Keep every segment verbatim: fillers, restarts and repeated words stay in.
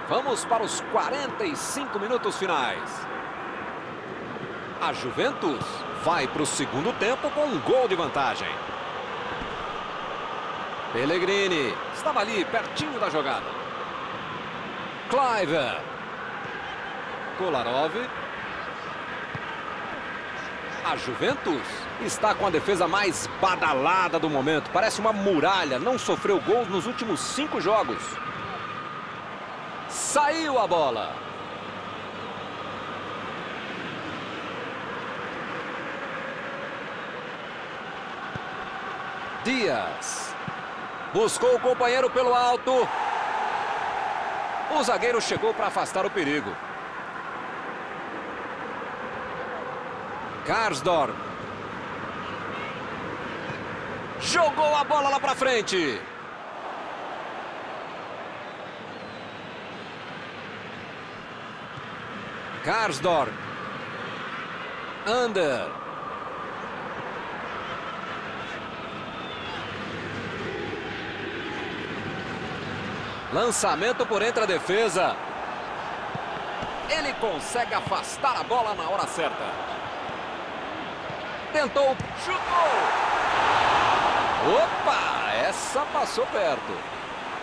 Vamos para os quarenta e cinco minutos finais. A Juventus vai para o segundo tempo com um gol de vantagem. Pellegrini estava ali pertinho da jogada. Kluivert. Kolarov. A Juventus está com a defesa mais badalada do momento. Parece uma muralha. Não sofreu gols nos últimos cinco jogos. Saiu a bola. Dias. Buscou o companheiro pelo alto. O zagueiro chegou para afastar o perigo. Karsdorp. Jogou a bola lá para frente. Karsdorp. Under. Lançamento por entre a defesa. Ele consegue afastar a bola na hora certa. Tentou, chutou. Opa, essa passou perto.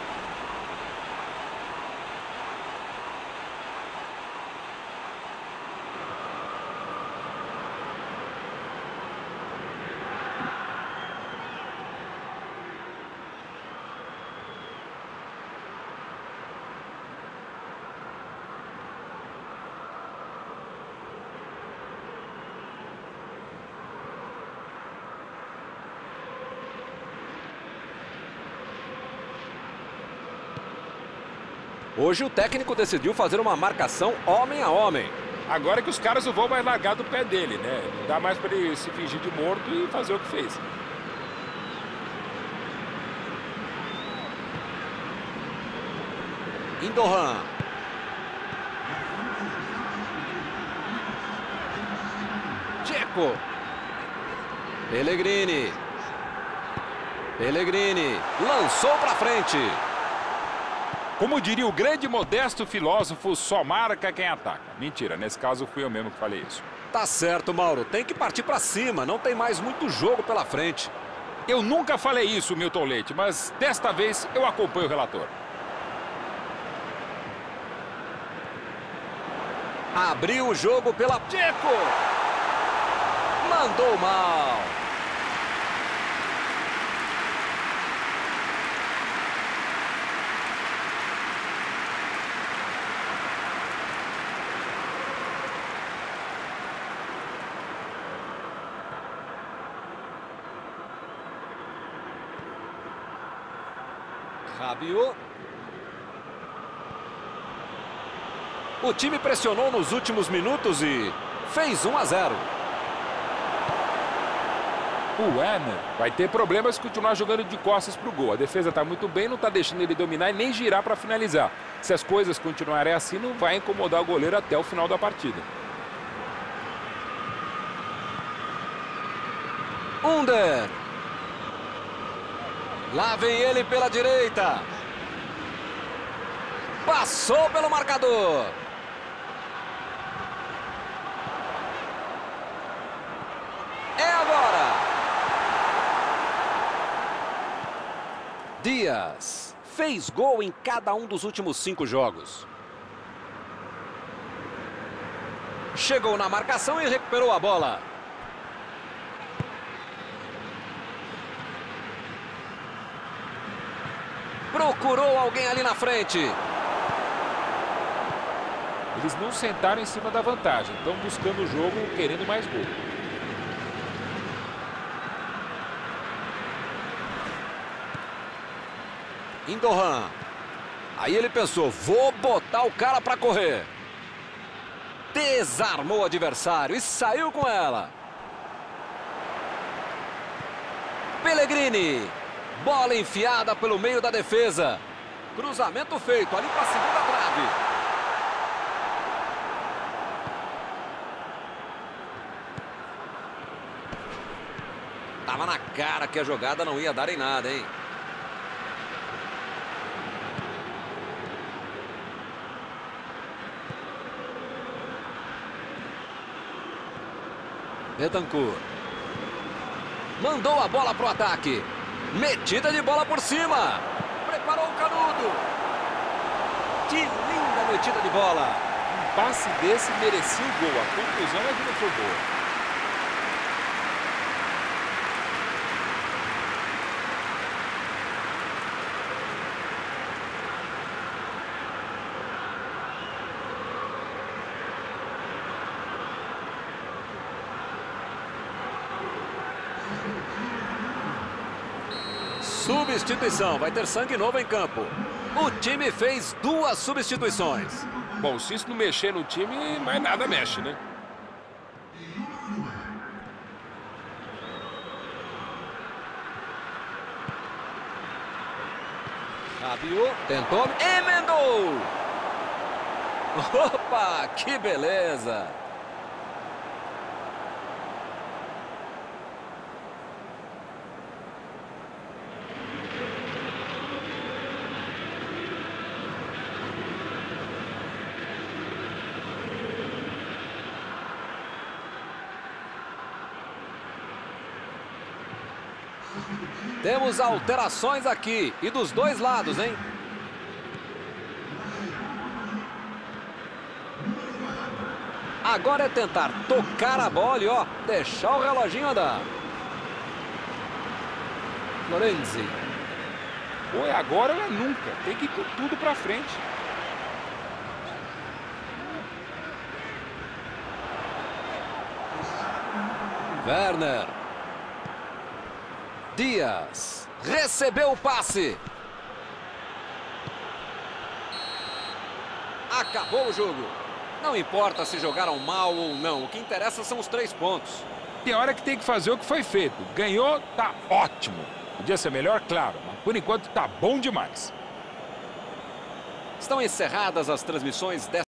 Hoje o técnico decidiu fazer uma marcação homem a homem. Agora que os caras não vão mais largar do pé dele, né? Não dá mais para ele se fingir de morto e fazer o que fez. Indohan. Dzeko. Pellegrini. Pellegrini. Lançou para frente. Como diria o grande modesto filósofo, só marca quem ataca. Mentira, nesse caso fui eu mesmo que falei isso. Tá certo, Mauro. Tem que partir para cima. Não tem mais muito jogo pela frente. Eu nunca falei isso, Milton Leite, mas desta vez eu acompanho o relator. Abriu o jogo pela Dzeko. Mandou mal. Rabiot. O time pressionou nos últimos minutos e fez um a zero. O Werner vai ter problemas se continuar jogando de costas para o gol. A defesa está muito bem, não está deixando ele dominar e nem girar para finalizar. Se as coisas continuarem assim, não vai incomodar o goleiro até o final da partida. Under. Lá vem ele pela direita. Passou pelo marcador. É agora. Dias fez gol em cada um dos últimos cinco jogos. Chegou na marcação e recuperou a bola. Procurou alguém ali na frente. Eles não sentaram em cima da vantagem. Estão buscando o jogo, querendo mais gol. Indohan. Aí ele pensou, vou botar o cara para correr. Desarmou o adversário e saiu com ela. Pellegrini. Bola enfiada pelo meio da defesa. Cruzamento feito ali para a segunda trave. Tava na cara que a jogada não ia dar em nada, hein? Bentancur. Mandou a bola pro ataque. Metida de bola por cima. Preparou o Canudo. Que linda metida de bola. Um passe desse merecia o gol. A conclusão é que não foi boa. Substituição, vai ter sangue novo em campo. O time fez duas substituições. Bom, se isso não mexer no time, mais nada mexe, né? Rabiot tentou, emendou. Opa, que beleza. Temos alterações aqui, e dos dois lados, hein? Agora é tentar tocar a bola e, ó, deixar o reloginho andar. Florenzi. Ou é agora ou é nunca. Tem que ir com tudo pra frente. Werner. Dias. Recebeu o passe. Acabou o jogo. Não importa se jogaram mal ou não. O que interessa são os três pontos. Tem hora que tem que fazer o que foi feito. Ganhou, tá ótimo. Podia ser melhor, claro. Mas por enquanto tá bom demais. Estão encerradas as transmissões desta